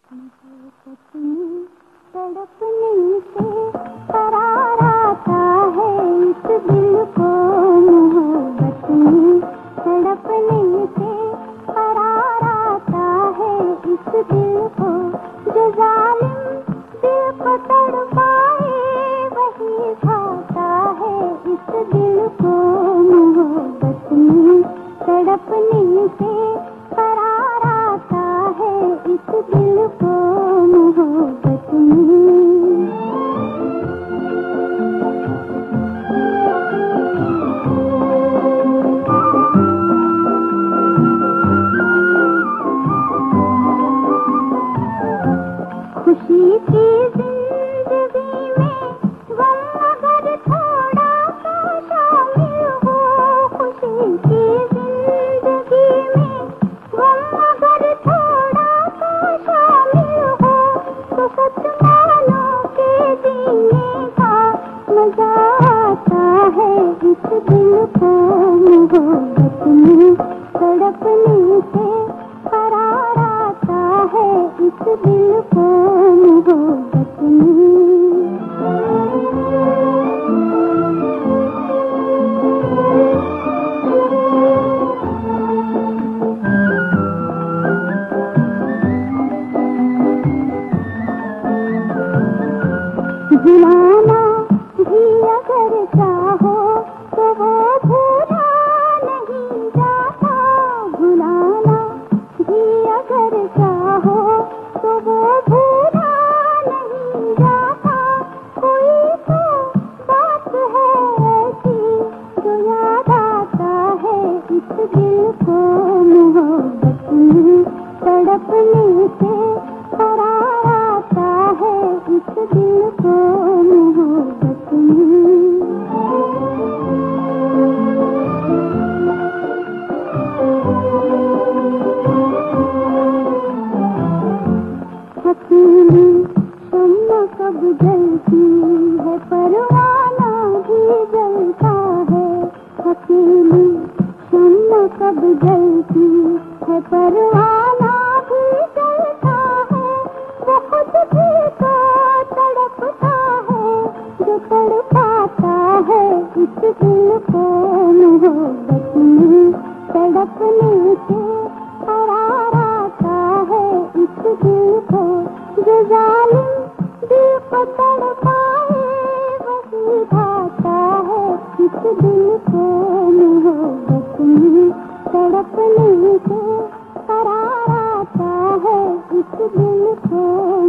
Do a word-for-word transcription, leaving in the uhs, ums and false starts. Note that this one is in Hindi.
मोहब्बत में तड़पने से करार आता है इस दिल को, मोहब्बत में तड़पने से करार आता है इस दिल को। जो जालिम दिल को तड़पाए वही खाता है इस दिल को, मोहब्बत में तड़पने से करार आता है इस दिल को, मोहब्बत में। खुशी की जिंदगी में गम अगर थोड़ा सा शामिल हो, खुशी की जिंदगी में गम अगर थोड़ा सा शामिल हो, तो सच मानो के जीने का मजा आता है इस दिल को, मोहब्बत में तड़पने से करार आता है इस दिल को, मोहब्बत में। भुलाना भी अगर चाहो तो वो भूला नहीं जाता, भुलाना भी अगर चाहो तो वो भूला नहीं जाता। कोई तो बात है ऐसी जो याद आता है इस दिल को, मोहब्बत में तड़पने से करार आता है इस दिल को, मोहब्बत में। अकेली शम्मा कब जलती है परवाना भी जलता है, अकेली शम्मा कब जलती है परवाना भी जलता है। वो खुद भी तो तड़पता है जो तड़पाता है इस दिल को, मोहब्बत में तड़पने से करार आता है इस दिल को। जो जालिम दिल को तड़पाए वही भाता है इस दिल को, मोहब्बत में तड़पने से करार आता है इस दिल को।